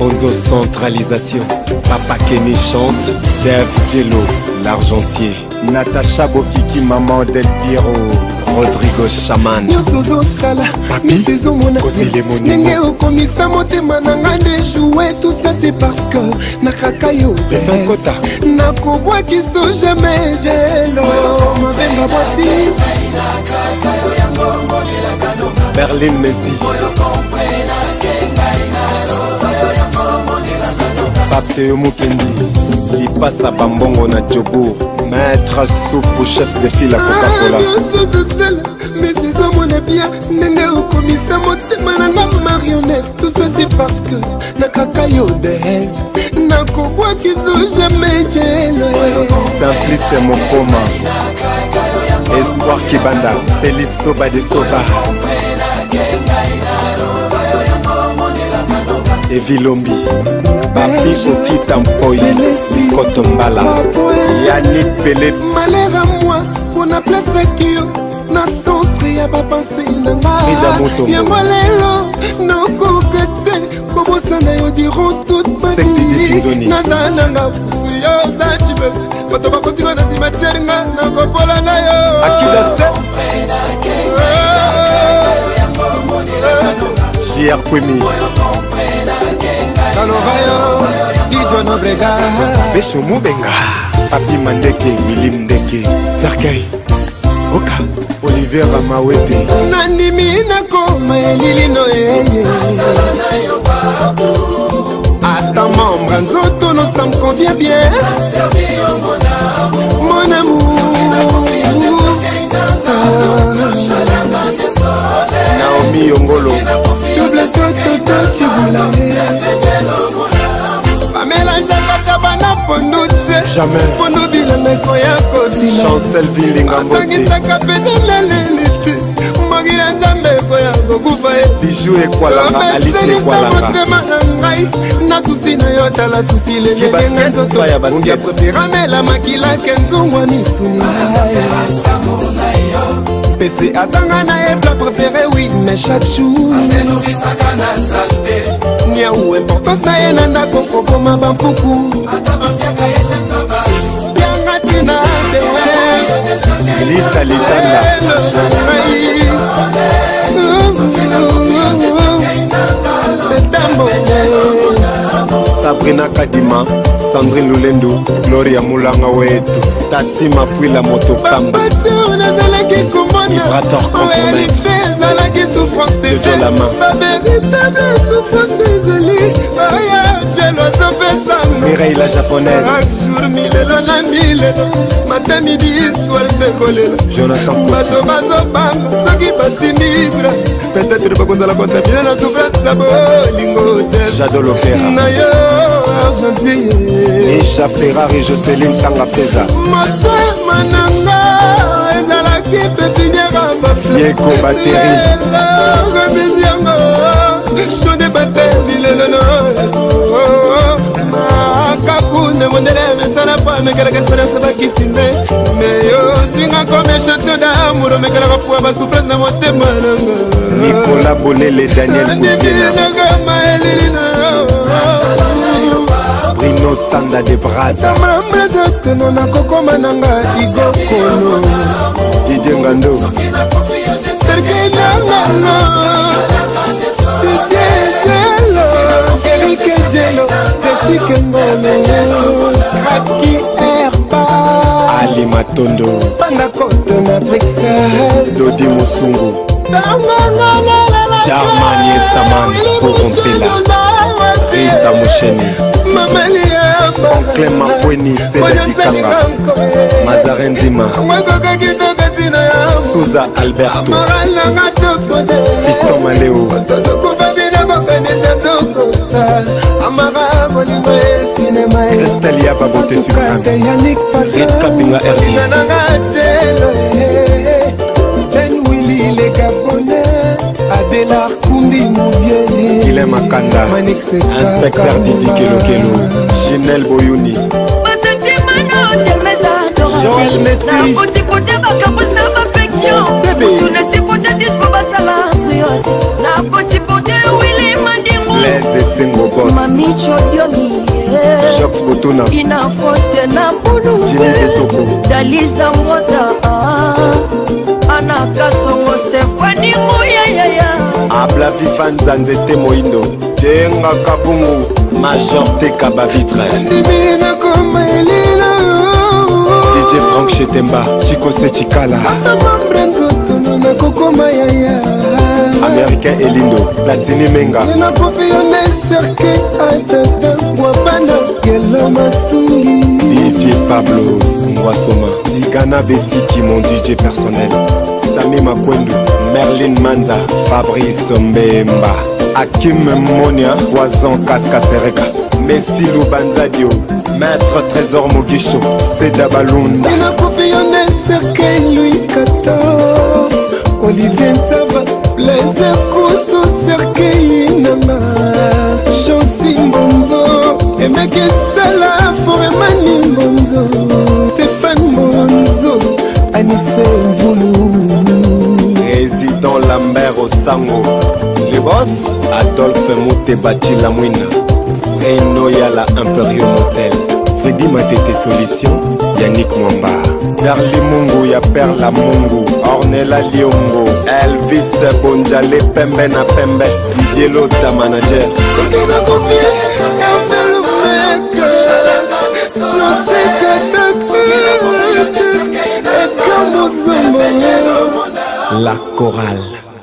Bonzo centralisation. Papa Kenny chante. Kev Jello, l'argentier. Natacha Bokiki, maman Del Piero. Rodrigo Chaman. Yosozo Sala, Misezo Mona. Nenge okomisa motema nanga de jouer. Tout ça c'est parce que Nakakayo Kota Nakobwa kiso jamais Jello. Mavemba Boatis Berlin Messi. Papeo Mukendi. Lipasa Bambongo na Djobour. Maître soupe chef de file à Coca-Cola. Mais c'est ça mon bien. Nenge okomisa motema nanga marionnette. Tout ça c'est parce que Nakakayo de Nakobwa kiso jamais Jello. Simplice Mokoma. Espoir Kibanda. Pelis Soba de Soba. Evilombi. Papi Okita Mpoy. Scott Mbala. Yannick Pelé. Malheur à moi, qu'on a placé qui na centre ya ba pensé nanga. Ya malelo, no kokete, kobo sana yo diront toute ma vie. Nazananga, yo za chibe. Koto ba kotinga na cimetière nga na kopola na yo. Akida se. JR Kwemi. Kalovayo, Ijo Nobrega. Besho Mubenga. Papi Mandeke, Milim Ndeke. Sergei Oka. Olivier Ramawete. Nandimi nakoma elili no eye. Attends membre, nzoto no ça me convient bien. Mon amour. Naomi Yongolo. Double soto chibula. Pamela Jacques bana pondute. Jamais. Pondo bila meko ya kosila. Chancel Villinga Mbote. Sangisaka pedelele. Mogira nzambe ko ya gokufa e. Bijou Ekwalanga, Alice Ekwalanga. Na susi na yo tala susi le ngenga nzoto. Unge préférame la makila kenzungwa misuni. PC asanga na e plat préféré oui mais chaque jour. Nia ou importance na ye nanda koko koma bampuku. Yanga tina de. Lita Litanda. Sabrina Kadima, Sandrine Lulendu, Gloria Mulanga Wetu, Tati Mafwila Motokamba, Vibrator Compromet, Jojo Lama, Mireille la japonaise, Jonathan Kosso, peut-être pas qu'on a la contamination la souffrance la bolingo. Jado Lopera, Isha Ferrari, Jocelyne Tanga Pesa, Mananga, Ezalaki Pépinière, Diego Battery, Chone Battery, Kakune, mon élève, ça n'a pas, mais qu'elle a espérance de Bakissime. Mais yo, singa comme un château d'amour, mais qu'elle a fois ma souffrance dans mon thème. Nicolas Bonnet, Daniel Koussina, Bruno Sanda de Braza, Didier Ngando, Eric Jello, Ali Matondo, Panakoto na Bruxelles, Dodi Musungu, Germanie Saman, Porompela, Rita Moucheni, Oncle Mafweni, Sélé Kanga, Mazaren Dima, Souza Alberto, Fiston Maléo, Crestelia Babote Supreme, Rit Kapinga RD, Guilhem Makanda, Inspecteur Didi Kelo Kelo, Ginelle Boyouni, Joël Messi, Les Sengo Boss, Lichodiomi Jacques Botona Ina Fonte na Mbulu Jimmy Betoko Daliza Ngota Anaka Songo Stefani Mouyaya Abla Vifan Zanzete Moindo Jenga Kabungu Major Teka Bavitre Ndimina koma elila DJ Frank Chetemba Chico Sechikala Atamambrenzo na kokoma yaya Américain Elindo Platini Menga Nina kofi yone serke Atata Wapana Kelo Masungi DJ Pablo Mwasoma Zigana Besiki mon DJ personnel Sami Makwendo Merlin Manza Fabrice Mbemba Hakim Monia Poison Kaska Sereka Messi Lubanzadio Maître Trésor Mogisho Seda Balunda Nina kofi yone serke Louis XIV Olivier Ntava Blaise Kousso serke Inama Chancy Mbonzo Emeke Sala Foremani Mbonzo Stéphane Mbonzo Anissé Mvoulou Président Lambert Osango Le boss Adolphe Moutebachi Lamouina Reino Yala Imperial Motel Freddy Matete Solution Yannick Mwamba Darli Mungu ya Perla Mungu Ornella Liongo Elvis Bonjale Pembe na Pembe Didier ta manager Nina kofi Hervé Mec José Kadatu Et Kamozombo La chorale